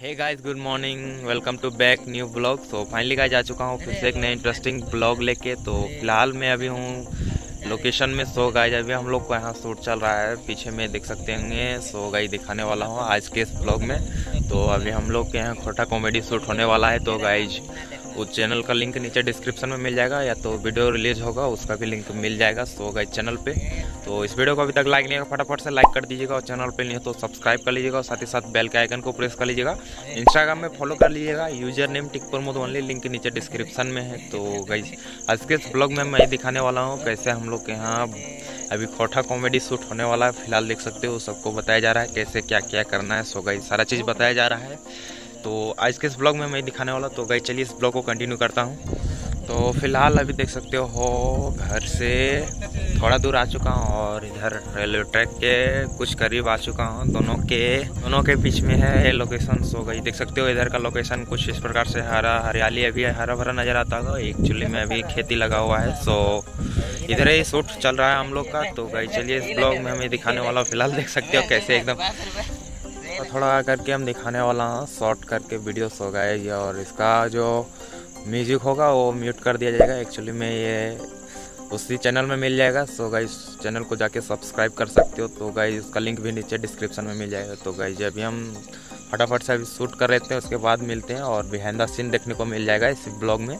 Hey guys, good morning, welcome to back new blog. तो finally guys आ चुका हूँ फिर से एक नए इंटरेस्टिंग ब्लॉग लेके। तो फिलहाल मैं अभी हूँ लोकेशन में। सो गाइस अभी हम लोग को यहाँ शूट चल रहा है, पीछे में देख सकते होंगे। सो गाइस दिखाने वाला हूँ आज के इस ब्लॉग में। तो अभी हम लोग के यहाँ खोटा कॉमेडी शूट होने वाला है। तो गाइस उस चैनल का लिंक नीचे डिस्क्रिप्शन में मिल जाएगा, या तो वीडियो रिलीज होगा उसका भी लिंक मिल जाएगा। सो गाइस चैनल पे तो इस वीडियो को अभी तक लाइक नहीं है, फटाफट से लाइक कर दीजिएगा, और चैनल पे नहीं है तो सब्सक्राइब कर लीजिएगा, और साथ ही साथ बेल के आइकन को प्रेस कर लीजिएगा। इंस्टाग्राम में फॉलो कर लीजिएगा, यूजर नेम टिकप्रमोद ओनली, लिंक नीचे डिस्क्रिप्शन में है। तो गाइस आज के इस ब्लॉग में मैं दिखाने वाला हूँ कैसे हम लोग के यहाँ अभी खोटा कॉमेडी शूट होने वाला है। फिलहाल देख सकते हो सबको बताया जा रहा है कैसे क्या क्या करना है। सो गाइस सारा चीज़ बताया जा रहा है। तो आज के इस ब्लॉग में मैं दिखाने वाला। तो गाइस चलिए इस ब्लॉग को कंटिन्यू करता हूँ। तो फिलहाल अभी देख सकते हो घर से थोड़ा दूर आ चुका हूँ, और इधर रेलवे ट्रैक के कुछ करीब आ चुका हूँ। दोनों के बीच में है लोकेशन। सो गाइस देख सकते हो इधर का लोकेशन कुछ इस प्रकार से हरियाली अभी हरा भरा नजर आता होगा। एक्चुअली में अभी खेती लगा हुआ है। सो इधर ही शूट चल रहा है हम लोग का। तो गाइस चलिए इस ब्लॉग में हमें दिखाने वाला हूँ। फिलहाल देख सकते हो कैसे एकदम थोड़ा करके हम दिखाने वाला हूँ, शॉर्ट करके वीडियोस हो गए, और इसका जो म्यूजिक होगा वो म्यूट कर दिया जाएगा। एक्चुअली में ये उसी चैनल में मिल जाएगा। सो गाइस चैनल को जाके सब्सक्राइब कर सकते हो। तो गाइस उसका लिंक भी नीचे डिस्क्रिप्शन में मिल जाएगा। तो गाइस अभी हम फटाफट से अभी शूट कर रहे थे, उसके बाद मिलते हैं, और बिहाइंड द सीन देखने को मिल जाएगा इस ब्लॉग में।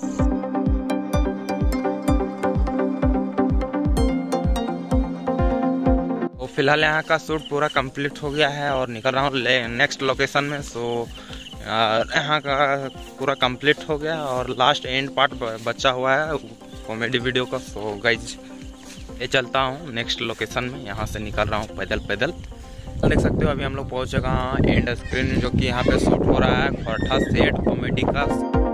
फिलहाल यहाँ का शूट पूरा कंप्लीट हो गया है, और निकल रहा हूँ नेक्स्ट लोकेशन में। सो यहाँ का पूरा कंप्लीट हो गया, और लास्ट एंड पार्ट बचा हुआ है कॉमेडी वीडियो का। सो गाइज ये चलता हूँ नेक्स्ट लोकेशन में, यहाँ से निकल रहा हूँ पैदल पैदल। देख सकते हो अभी हम लोग पहुँच चुका हूँ एंड स्क्रीन, जो कि यहाँ पे शूट हो रहा है खोटा सेट कॉमेडी का।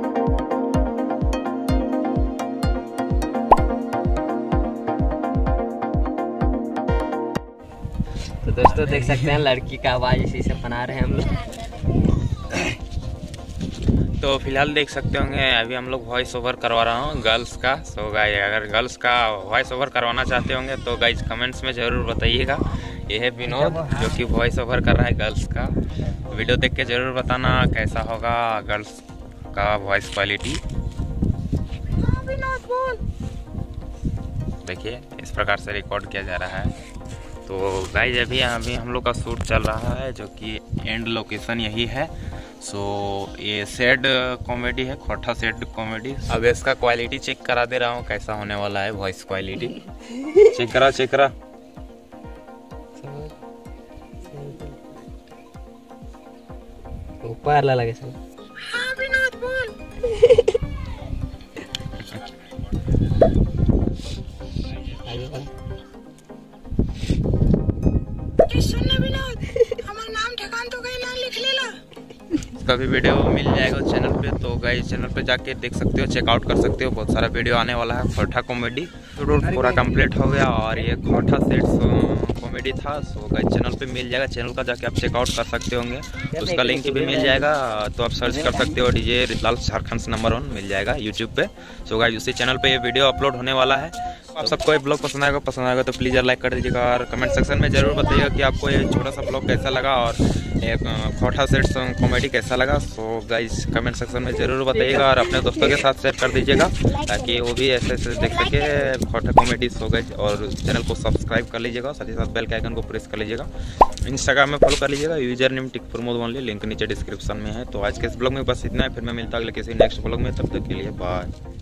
तो दोस्तों देख सकते हैं लड़की का आवाज इसी से बना रहे हैं हम लोग। तो फिलहाल देख सकते होंगे अभी हम लोग वॉइस ओवर करवा रहा हूँ गर्ल्स का। सो गाइस अगर गर्ल्स का वॉइस ओवर करवाना चाहते होंगे तो गाइस कमेंट्स में ज़रूर बताइएगा। ये है विनोद जो कि वॉइस ओवर कर रहा है गर्ल्स का। वीडियो देख के ज़रूर बताना कैसा होगा गर्ल्स का वॉइस क्वालिटी। देखिए इस प्रकार से रिकॉर्ड किया जा रहा है। तो गाइस अभी हम लोग का शूट चल रहा है, जो कि एंड लोकेशन यही है। सो ये सैड कॉमेडी है, खोटा सैड कॉमेडी। अब इसका क्वालिटी चेक करा दे रहा हूँ कैसा होने वाला है वॉइस क्वालिटी। चेक करा ऊपर लगे सब। हाँ विनोद बोल। सुनना विनोद, हमारा नाम ठेकान तो कहीं ना लिख लेला। इसका भी वीडियो मिल जाएगा चैनल पे। तो गाइस चैनल पे जाके देख सकते हो, चेकआउट कर सकते हो, बहुत सारा वीडियो आने वाला है। खोटा कॉमेडी पूरा कंप्लीट हो गया, और ये खोटा सेट कॉमेडी था। सो गाइस चैनल पे मिल जाएगा, चैनल का जाके आप चेकआउट कर सकते होंगे, उसका लिंक भी मिल जाएगा। तो आप सर्च कर सकते हो डीजे रितलाल झारखंड नंबर 1 मिल जाएगा यूट्यूब पे। सो गाइस उसी चैनल पे ये वीडियो अपलोड होने वाला है। आप सबको ये ब्लॉग पसंद आएगा तो प्लीज़ लाइक कर दीजिएगा, और कमेंट सेक्शन में ज़रूर बताइएगा कि आपको ये छोटा सा ब्लॉग कैसा लगा, और एक खोटा सेट कॉमेडी कैसा लगा। सो गाइस कमेंट सेक्शन में ज़रूर बताइएगा, और अपने दोस्तों के साथ शेयर कर दीजिएगा ताकि वो भी ऐसे देख सके खोटा कॉमेडी। सो गाइस और चैनल को सब्सक्राइब कर लीजिएगा, साथ ही साथ बेल के आइकन को प्रेस कर लीजिएगा। इंस्टाग्राम में फॉलो कर लीजिएगा, यूजर नेम टिकप्रमोद ओनली, लिंक नीचे डिस्क्रिप्शन में है। तो आज के इस ब्लॉग में बस इतना है, फिर मैं मिलता हूँ अगले किसी नेक्स्ट ब्लॉग में। तब तक के लिए बाय।